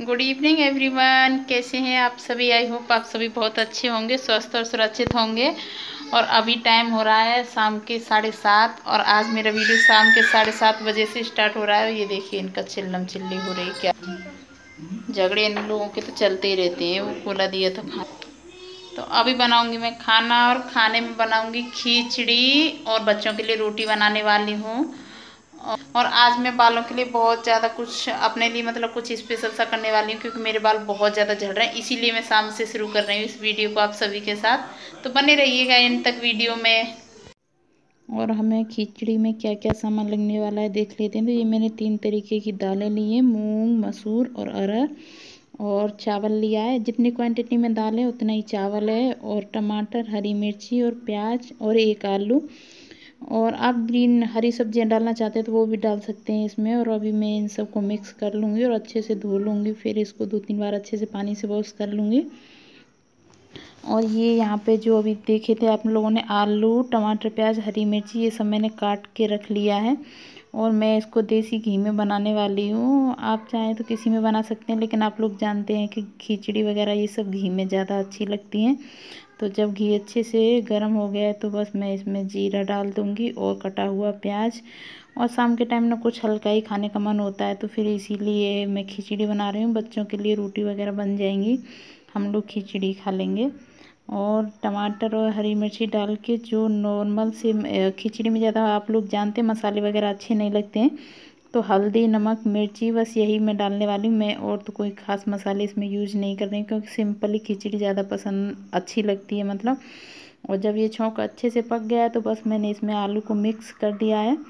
Good evening everyone. कैसे हैं आप सभी? आई होप आप सभी बहुत अच्छे होंगे, स्वस्थ और सुरक्षित होंगे। और अभी टाइम हो रहा है शाम के 7:30 और आज मेरा वीडियो शाम के 7:30 बजे से स्टार्ट हो रहा है। ये देखिए इनका चिल्लम चिल्ली हो रही, क्या झगड़े इन लोगों के तो चलते ही रहते हैं। वो खोला दिया था खाना, तो अभी बनाऊंगी मैं खाना और खाने में बनाऊंगी खिचड़ी और बच्चों के लिए रोटी बनाने वाली हूँ। और आज मैं बालों के लिए बहुत ज़्यादा कुछ अपने लिए मतलब कुछ स्पेशल सा करने वाली हूँ, क्योंकि मेरे बाल बहुत ज़्यादा झड़ रहे हैं। इसीलिए मैं शाम से शुरू कर रही हूँ इस वीडियो को आप सभी के साथ, तो बने रहिएगा इन तक वीडियो में। और हमें खिचड़ी में क्या क्या सामान लगने वाला है देख लेते हैं। तो ये मैंने 3 तरीके की दालें ली हैं, मूंग, मसूर और अरहर। और चावल लिया है, जितनी क्वांटिटी में दाल है उतना ही चावल है। और टमाटर, हरी मिर्ची और प्याज और 1 आलू। और आप ग्रीन हरी सब्जियां डालना चाहते हैं तो वो भी डाल सकते हैं इसमें। और अभी मैं इन सबको मिक्स कर लूँगी और अच्छे से धो लूँगी, फिर इसको 2-3 बार अच्छे से पानी से वॉश कर लूँगी। और ये यहाँ पे जो अभी देखे थे आप लोगों ने, आलू, टमाटर, प्याज, हरी मिर्ची, ये सब मैंने काट के रख लिया है। और मैं इसको देसी घी में बनाने वाली हूँ। आप चाहें तो किसी में बना सकते हैं, लेकिन आप लोग जानते हैं कि खिचड़ी वगैरह ये सब घी में ज़्यादा अच्छी लगती हैं। तो जब घी अच्छे से गर्म हो गया है तो बस मैं इसमें जीरा डाल दूँगी और कटा हुआ प्याज। और शाम के टाइम ना कुछ हल्का ही खाने का मन होता है, तो फिर इसीलिए मैं खिचड़ी बना रही हूँ। बच्चों के लिए रोटी वगैरह बन जाएंगी, हम लोग खिचड़ी खा लेंगे। और टमाटर और हरी मिर्ची डाल के जो नॉर्मल से खिचड़ी में ज़्यादा आप लोग जानते हैं मसाले वगैरह अच्छे नहीं लगते हैं, तो हल्दी, नमक, मिर्ची बस यही मैं डालने वाली हूँ। मैं और तो कोई ख़ास मसाले इसमें यूज़ नहीं कर रही हूँ, क्योंकि सिंपली खिचड़ी ज़्यादा पसंद अच्छी लगती है मतलब। और जब ये छौंक अच्छे से पक गया है तो बस मैंने इसमें आलू को मिक्स कर दिया है।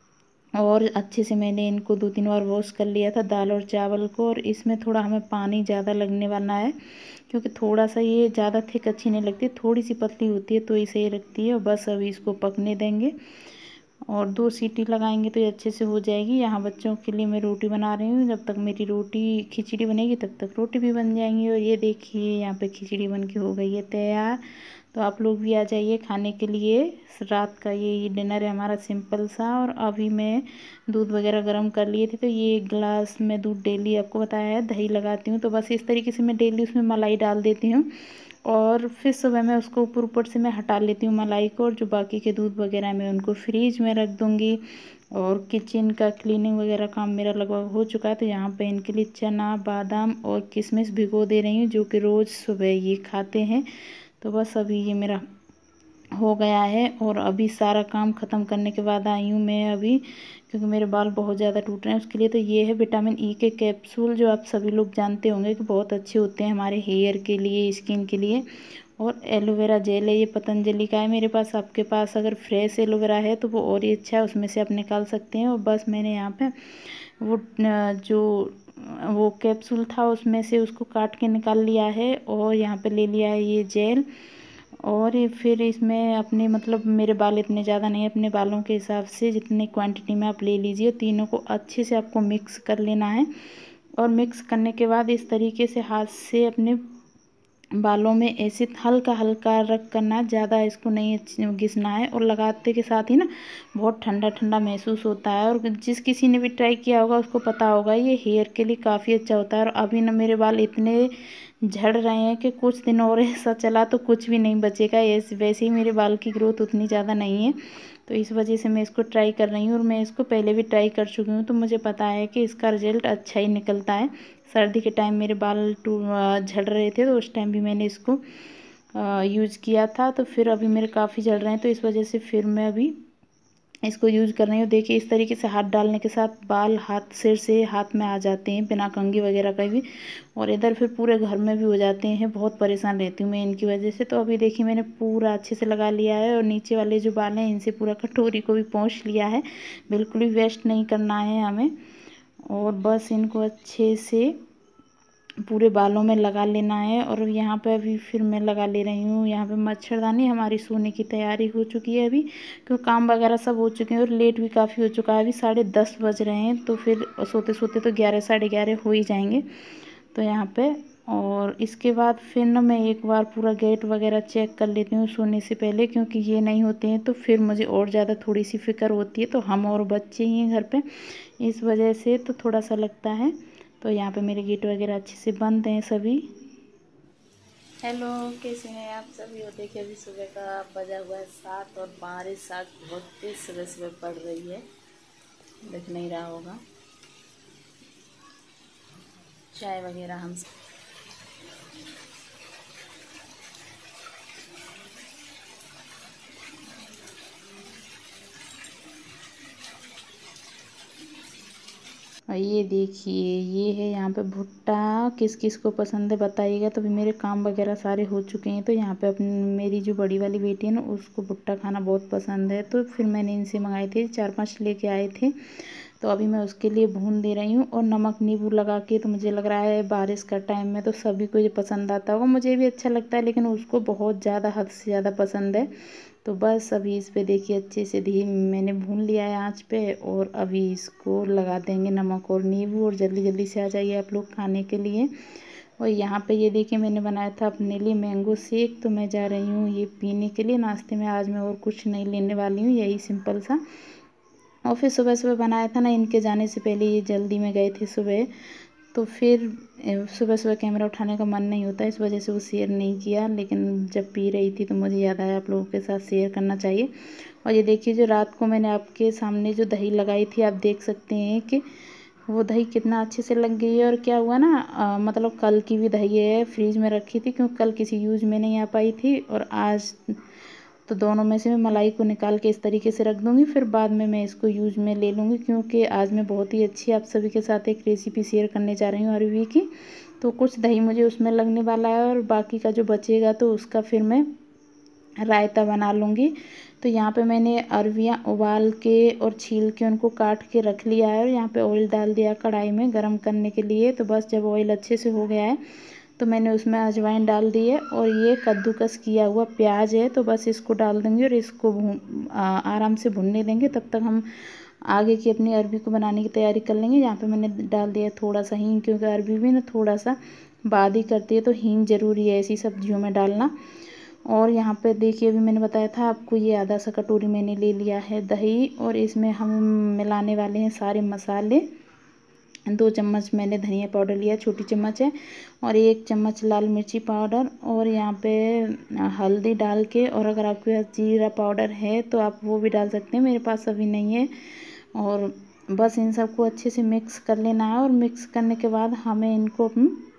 और अच्छे से मैंने इनको 2-3 बार वॉश कर लिया था, दाल और चावल को। और इसमें थोड़ा हमें पानी ज़्यादा लगने वाला है, क्योंकि थोड़ा सा ये ज़्यादा थिक अच्छी नहीं लगती, थोड़ी सी पतली होती है तो ये सही लगती है। और बस अभी इसको पकने देंगे और 2 सीटी लगाएंगे तो ये अच्छे से हो जाएगी। यहाँ बच्चों के लिए मैं रोटी बना रही हूँ, जब तक मेरी रोटी खिचड़ी बनेगी तब तक रोटी भी बन जाएंगी। और ये देखिए यहाँ पे खिचड़ी बन के हो गई है तैयार। तो आप लोग भी आ जाइए खाने के लिए। रात का ये डिनर है हमारा सिंपल सा। और अभी मैं दूध वगैरह गर्म कर लिए थे, तो ये 1 गिलास में दूध डेली आपको बताया है दही लगाती हूँ, तो बस इस तरीके से मैं डेली उसमें मलाई डाल देती हूँ। और फिर सुबह मैं उसको ऊपर ऊपर से मैं हटा लेती हूँ मलाई को, और जो बाकी के दूध वगैरह मैं उनको फ्रीज में रख दूँगी। और किचन का क्लीनिंग वगैरह काम मेरा लगभग हो चुका है, तो यहाँ पे इनके लिए चना, बादाम और किशमिश भिगो दे रही हूँ, जो कि रोज़ सुबह ये खाते हैं। तो बस अभी ये मेरा हो गया है। और अभी सारा काम ख़त्म करने के बाद आई हूँ मैं अभी, क्योंकि मेरे बाल बहुत ज़्यादा टूट रहे हैं उसके लिए। तो ये है विटामिन ई के कैप्सूल, जो आप सभी लोग जानते होंगे कि बहुत अच्छे होते हैं हमारे हेयर के लिए, स्किन के लिए। और एलोवेरा जेल है, ये पतंजलि का है मेरे पास। आपके पास अगर फ्रेश एलोवेरा है तो वो और ही अच्छा है, उसमें से आप निकाल सकते हैं। और बस मैंने यहाँ पे वो जो वो कैप्सूल था उसमें से उसको काट के निकाल लिया है। और यहाँ पे ले लिया है ये जेल। और ये फिर इसमें अपने मतलब मेरे बाल इतने ज़्यादा नहीं है, अपने बालों के हिसाब से जितनी क्वांटिटी में आप ले लीजिए। तीनों को अच्छे से आपको मिक्स कर लेना है। और मिक्स करने के बाद इस तरीके से हाथ से अपने बालों में ऐसे हल्का हल्का रख करना, ज़्यादा इसको नहीं घिसना है। और लगाते के साथ ही ना बहुत ठंडा ठंडा महसूस होता है। और जिस किसी ने भी ट्राई किया होगा उसको पता होगा ये हेयर के लिए काफ़ी अच्छा होता है। और अभी ना मेरे बाल इतने झड़ रहे हैं कि कुछ दिन और ऐसा चला तो कुछ भी नहीं बचेगा। ऐसे वैसे ही मेरे बाल की ग्रोथ उतनी ज़्यादा नहीं है, तो इस वजह से मैं इसको ट्राई कर रही हूँ। और मैं इसको पहले भी ट्राई कर चुकी हूँ, तो मुझे पता है कि इसका रिजल्ट अच्छा ही निकलता है। सर्दी के टाइम मेरे बाल झड़ रहे थे, तो उस टाइम भी मैंने इसको यूज़ किया था। तो फिर अभी मेरे काफ़ी झड़ रहे हैं, तो इस वजह से फिर मैं अभी इसको यूज़ कर रही हूँ। देखिए इस तरीके से हाथ डालने के साथ बाल हाथ सिर से हाथ में आ जाते हैं, बिना कंघी वगैरह का भी। और इधर फिर पूरे घर में भी हो जाते हैं। बहुत परेशान रहती हूँ मैं इनकी वजह से। तो अभी देखिए मैंने पूरा अच्छे से लगा लिया है। और नीचे वाले जो बाल हैं इनसे पूरा कटोरी को भी पोंछ लिया है, बिल्कुल भी वेस्ट नहीं करना है हमें। और बस इनको अच्छे से पूरे बालों में लगा लेना है। और यहाँ पे अभी फिर मैं लगा ले रही हूँ यहाँ पे मच्छरदानी। हमारी सोने की तैयारी हो चुकी है अभी, क्योंकि काम वगैरह सब हो चुके हैं और लेट भी काफ़ी हो चुका है। अभी 10:30 बज रहे हैं, तो फिर सोते सोते तो 11 साढ़े 11 हो ही जाएंगे। तो यहाँ पे और इसके बाद फिर ना मैं एक बार पूरा गेट वगैरह चेक कर लेती हूँ सोने से पहले, क्योंकि ये नहीं होते हैं तो फिर मुझे और ज़्यादा थोड़ी सी फिक्र होती है। तो हम और बच्चे ही हैं घर पे, इस वजह से तो थोड़ा सा लगता है। तो यहाँ पे मेरे गेट वगैरह अच्छे से बंद हैं सभी। हेलो, कैसे हैं आप सभी। और देखिए अभी सुबह का बजा हुआ है 7 और बारिश आज बहुत तेज सुबह सुबह पड़ रही है, दिख नहीं रहा होगा। चाय वगैरह हम और ये देखिए ये है यहाँ पे भुट्टा। किस किस को पसंद है बताइएगा। तो अभी मेरे काम वगैरह सारे हो चुके हैं। तो यहाँ पे अपनी मेरी जो बड़ी वाली बेटी है ना उसको भुट्टा खाना बहुत पसंद है। तो फिर मैंने इनसे मंगाए थे, 4-5 लेके आए थे। तो अभी मैं उसके लिए भून दे रही हूँ और नमक नींबू लगा के। तो मुझे लग रहा है बारिश का टाइम में तो सभी को ये पसंद आता होगा, मुझे भी अच्छा लगता है, लेकिन उसको बहुत ज़्यादा हद से ज़्यादा पसंद है। तो बस अभी इस पे देखिए अच्छे से मैंने भून लिया है आँच पे। और अभी इसको लगा देंगे नमक और नींबू और जल्दी जल्दी से आ जाइए आप लोग खाने के लिए। और यहाँ पे ये देखिए मैंने बनाया था अपने लिए मैंगो शेक। तो मैं जा रही हूँ ये पीने के लिए नाश्ते में। आज मैं और कुछ नहीं लेने वाली हूँ, यही सिंपल सा। और फिर सुबह सुबह बनाया था ना, इनके जाने से पहले ये जल्दी में गए थे सुबह। तो फिर सुबह सुबह कैमरा उठाने का मन नहीं होता, इस वजह से वो शेयर नहीं किया। लेकिन जब पी रही थी तो मुझे याद आया आप लोगों के साथ शेयर करना चाहिए। और ये देखिए जो रात को मैंने आपके सामने जो दही लगाई थी, आप देख सकते हैं कि वो दही कितना अच्छे से लग गई है। और क्या हुआ ना मतलब कल की भी दही है, फ्रिज में रखी थी क्योंकि कल किसी यूज में नहीं आ पाई थी। और आज तो दोनों में से मैं मलाई को निकाल के इस तरीके से रख दूँगी, फिर बाद में मैं इसको यूज में ले लूँगी। क्योंकि आज मैं बहुत ही अच्छी आप सभी के साथ एक रेसिपी शेयर करने जा रही हूँ अरवी की। तो कुछ दही मुझे उसमें लगने वाला है और बाकी का जो बचेगा तो उसका फिर मैं रायता बना लूँगी। तो यहाँ पे मैंने अरवियाँ उबाल के और छील के उनको काट के रख लिया है। और यहाँ पे ऑयल डाल दिया कढ़ाई में गरम करने के लिए। तो बस जब ऑयल अच्छे से हो गया है तो मैंने उसमें अजवाइन डाल दी है। और ये कद्दूकस किया हुआ प्याज है, तो बस इसको डाल देंगे और इसको आराम से भुनने देंगे। तब तक हम आगे की अपनी अरबी को बनाने की तैयारी कर लेंगे। यहाँ पे मैंने डाल दिया थोड़ा सा हींग, क्योंकि अरबी भी ना थोड़ा सा बाद ही करती है, तो हींग ज़रूरी है ऐसी सब्जियों में डालना। और यहाँ पे देखिए अभी मैंने बताया था आपको, ये आधा सा कटोरी मैंने ले लिया है दही। और इसमें हम मिलाने वाले हैं सारे मसाले। 2 चम्मच मैंने धनिया पाउडर लिया, छोटी चम्मच है। और 1 चम्मच लाल मिर्ची पाउडर। और यहाँ पे हल्दी डाल के, और अगर आपके पास जीरा पाउडर है तो आप वो भी डाल सकते हैं, मेरे पास अभी नहीं है। और बस इन सबको अच्छे से मिक्स कर लेना है। और मिक्स करने के बाद हमें इनको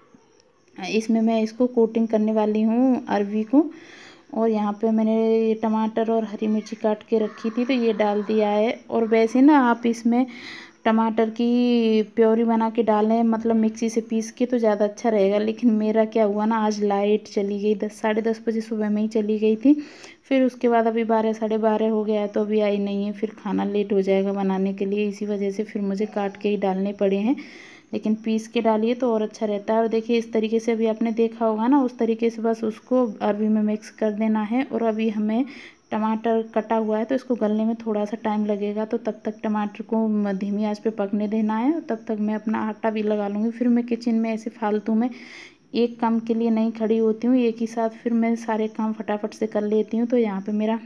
इसमें मैं इसको कोटिंग करने वाली हूँ अरवी को। और यहाँ पे मैंने ये टमाटर और हरी मिर्ची काट के रखी थी तो ये डाल दिया है। और वैसे ना आप इसमें टमाटर की प्योरी बना के डालें, मतलब मिक्सी से पीस के, तो ज़्यादा अच्छा रहेगा। लेकिन मेरा क्या हुआ ना, आज लाइट चली गई, 10-10:30 बजे सुबह में ही चली गई थी। फिर उसके बाद अभी 12-12:30 हो गया है तो अभी आई नहीं है। फिर खाना लेट हो जाएगा बनाने के लिए, इसी वजह से फिर मुझे काट के ही डालने पड़े हैं। लेकिन पीस के डालिए तो और अच्छा रहता है। और देखिए इस तरीके से अभी आपने देखा होगा ना, उस तरीके से बस उसको अरबी में मिक्स कर देना है। और अभी हमें टमाटर कटा हुआ है तो इसको गलने में थोड़ा सा टाइम लगेगा, तो तब तक टमाटर को धीमी आंच पे पकने देना है। और तब तक मैं अपना आटा भी लगा लूँगी। फिर मैं किचन में ऐसे फालतू में एक काम के लिए नहीं खड़ी होती हूँ, एक ही साथ फिर मैं सारे काम फटाफट से कर लेती हूँ। तो यहाँ पे मेरा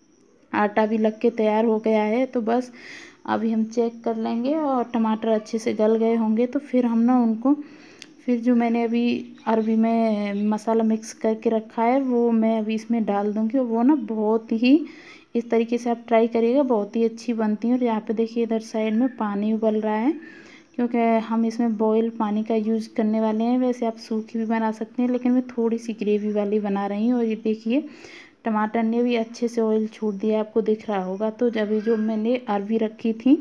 आटा भी लग के तैयार हो गया है। तो बस अभी हम चेक कर लेंगे और टमाटर अच्छे से गल गए होंगे तो फिर हम ना उनको, फिर जो मैंने अभी अरबी में मसाला मिक्स करके रखा है वो मैं अभी इसमें डाल दूँगी। और वो ना बहुत ही, इस तरीके से आप ट्राई करिएगा, बहुत ही अच्छी बनती है। और यहाँ पे देखिए इधर साइड में पानी उबल रहा है, क्योंकि हम इसमें बॉयल पानी का यूज़ करने वाले हैं। वैसे आप सूखी भी बना सकते हैं, लेकिन मैं थोड़ी सी ग्रेवी वाली बना रही हूँ। और ये देखिए टमाटर ने भी अच्छे से ऑयल छोड़ दिया, आपको दिख रहा होगा। तो जब जो मैंने अरबी रखी थी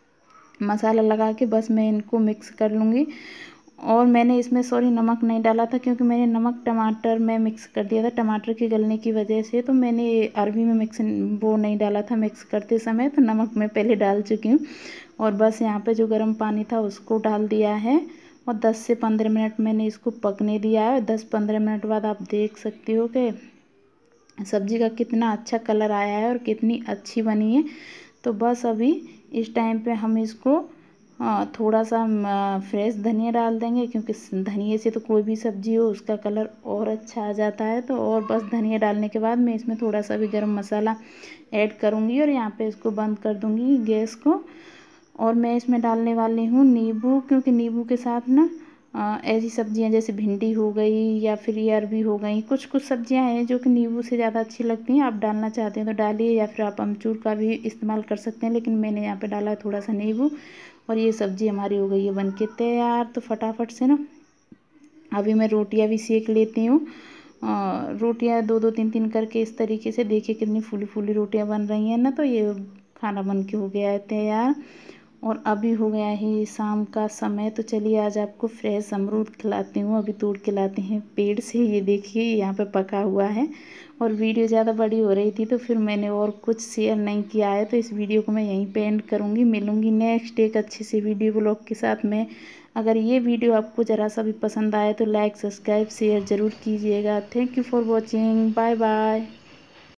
मसाला लगा के, बस मैं इनको मिक्स कर लूँगी। और मैंने इसमें सॉरी नमक नहीं डाला था, क्योंकि मैंने नमक टमाटर में मिक्स कर दिया था टमाटर के गलने की वजह से। तो मैंने अरबी में मिक्स वो नहीं डाला था मिक्स करते समय, तो नमक मैं पहले डाल चुकी हूँ। और बस यहाँ पे जो गर्म पानी था उसको डाल दिया है। और 10 से 15 मिनट मैंने इसको पकने दिया है। 10-15 मिनट बाद आप देख सकते हो कि सब्ज़ी का कितना अच्छा कलर आया है और कितनी अच्छी बनी है। तो बस अभी इस टाइम पे हम इसको थोड़ा सा फ्रेश धनिया डाल देंगे, क्योंकि धनिया से तो कोई भी सब्ज़ी हो उसका कलर और अच्छा आ जाता है। तो और बस धनिया डालने के बाद मैं इसमें थोड़ा सा भी गरम मसाला ऐड करूँगी और यहाँ पे इसको बंद कर दूँगी गैस को। और मैं इसमें डालने वाली हूँ नींबू, क्योंकि नींबू के साथ ना ऐसी सब्जियां जैसे भिंडी हो गई या फिर ये अरबी हो गई, कुछ कुछ सब्जियां हैं जो कि नींबू से ज़्यादा अच्छी लगती हैं। आप डालना चाहते हैं तो डालिए, या फिर आप अमचूर का भी इस्तेमाल कर सकते हैं, लेकिन मैंने यहाँ पे डाला है थोड़ा सा नींबू। और ये सब्ज़ी हमारी हो गई है बन के तैयार। तो फटाफट से ना अभी मैं रोटियां भी सेक लेती हूँ। रोटियां दो दो तीन तीन करके इस तरीके से, देखिए कितनी फूली फूली रोटियां बन रही हैं ना। तो ये खाना बन के हो गया है तैयार। और अभी हो गया है शाम का समय, तो चलिए आज आपको फ्रेश अमरूद खिलाती हूँ। अभी तोड़ के लाते हैं पेड़ से, ये देखिए यहाँ पे पका हुआ है। और वीडियो ज़्यादा बड़ी हो रही थी तो फिर मैंने और कुछ शेयर नहीं किया है, तो इस वीडियो को मैं यहीं पे एंड करूँगी। मिलूँगी नेक्स्ट एक अच्छी सी वीडियो ब्लॉग के साथ में। अगर ये वीडियो आपको ज़रा सा भी पसंद आए तो लाइक सब्सक्राइब शेयर ज़रूर कीजिएगा। Thank you for watching, bye bye.